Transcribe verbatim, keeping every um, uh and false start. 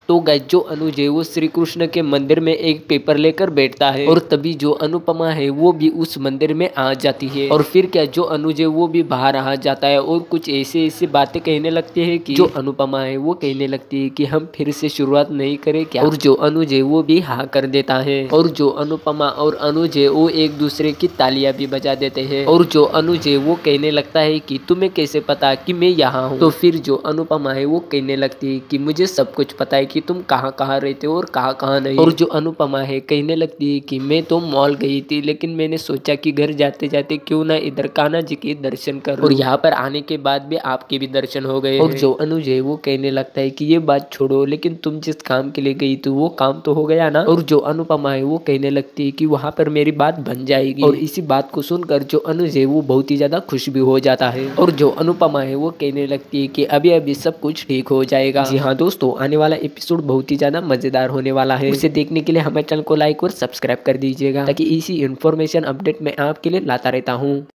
तो गाइस जो अनुज है वो श्री कृष्ण के मंदिर में एक पेपर लेकर बैठता है और तभी जो अनुपमा है वो भी उस मंदिर में आ जाती है। और फिर क्या जो अनुज है वो भी बाहर आ जाता है और कुछ ऐसे ऐसे बातें कहने लगते हैं कि जो अनुपमा है वो कहने लगती है कि हम फिर से शुरुआत नहीं करें क्या। और जो अनुज है वो भी हाँ कर देता है और जो अनुपमा और अनुज है वो एक दूसरे की तालियां भी बजा देते हैं। और जो अनुज है वो कहने लगता है कि तुम्हें कैसे पता कि मैं यहाँ हूँ। तो फिर जो अनुपमा है वो कहने लगती है कि मुझे सब कुछ पता है कि तुम कहाँ कहाँ रहते हो और कहाँ कहाँ नहीं। और जो अनुपमा है कहने लगती है कि मैं तो मॉल गई थी लेकिन मैंने सोचा कि घर जाते जाते क्यों ना इधर कान्हा जी के दर्शन कर और यहाँ पर आने के बाद भी आपके भी दर्शन हो गए। और जो अनुज है वो कहने लगता है कि ये बात छोड़ो लेकिन तुम जिस काम के लिए गई थी वो काम तो हो गया ना। और जो अनुपमा है वो कहने लगती है कि वहाँ पर मेरी बात बन जाएगी। और इसी बात को सुनकर जो अनुज है वो बहुत ही ज्यादा खुश भी हो जाता है। और जो अनुपमा है वो कहने लगती है कि अभी अभी सब कुछ ठीक हो जाएगा। जी हाँ दोस्तों, आने वाला एपिसोड बहुत ही ज्यादा मजेदार होने वाला है। उसे देखने के लिए हमारे चैनल को लाइक और सब्सक्राइब कर दीजिएगा ताकि इसी इन्फॉर्मेशन अपडेट मैं आपके लिए लाता रहता हूँ।